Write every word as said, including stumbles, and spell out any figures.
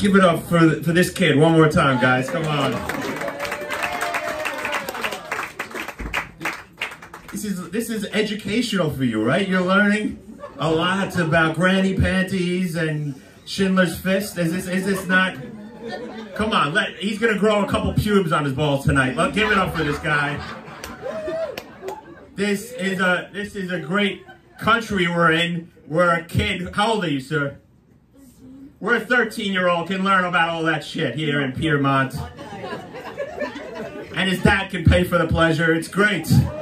Give it up for, for this kid one more time, guys. Come on. This is, this is educational for you, right? You're learning a lot about granny panties and Schindler's Fist. Is this, is this not... Come on, let, he's gonna grow a couple pubes on his balls tonight. Let, give it up for this guy. This is a, this is a great country we're in, where a kid... How old are you, sir? Where a thirteen-year-old can learn about all that shit here in Piermont. And his dad can pay for the pleasure. It's great.